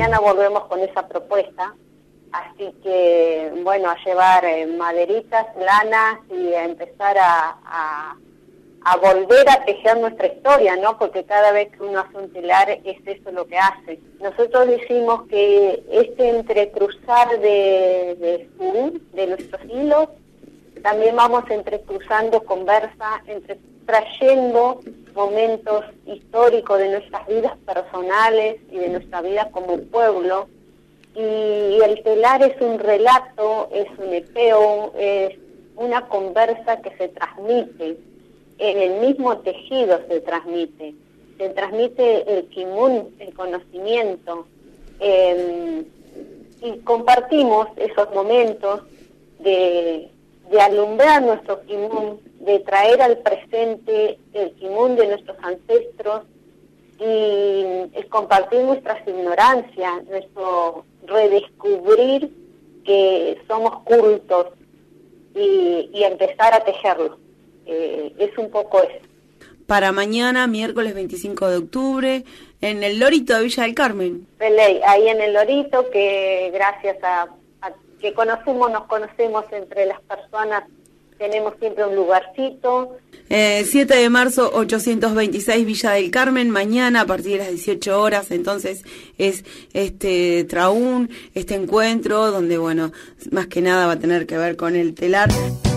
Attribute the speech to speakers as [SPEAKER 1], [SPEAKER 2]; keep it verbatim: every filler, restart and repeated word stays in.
[SPEAKER 1] mañana volvemos con esa propuesta. Así que, bueno, a llevar eh, maderitas, lanas y a empezar a, a, a volver a tejer nuestra historia, ¿no? Porque cada vez que uno hace un telar es eso lo que hace. Nosotros decimos que este entrecruzar de, de, de nuestros hilos, también vamos entrecruzando conversa, entre, trayendo momentos históricos de nuestras vidas personales y de nuestra vida como pueblo. Y el telar es un relato, es un epeo, es una conversa que se transmite, en el mismo tejido se transmite, se transmite el kimun, el conocimiento, eh, y compartimos esos momentos de, de alumbrar nuestro kimun, de traer al presente el kimun de nuestros ancestros, y es compartir nuestras ignorancias, nuestro redescubrir que somos cultos y, y empezar a tejerlo. Eh, es un poco eso.
[SPEAKER 2] Para mañana, miércoles veinticinco de octubre, en el Lorito de Villa del Carmen.
[SPEAKER 1] De ley, ahí en el Lorito, que gracias a, a que conocemos, nos conocemos entre las personas, tenemos siempre un lugarcito.
[SPEAKER 2] Eh, siete de marzo, ochocientos veintiséis, Villa del Carmen, mañana a partir de las dieciocho horas, entonces es este traún, este encuentro, donde, bueno, más que nada va a tener que ver con el telar.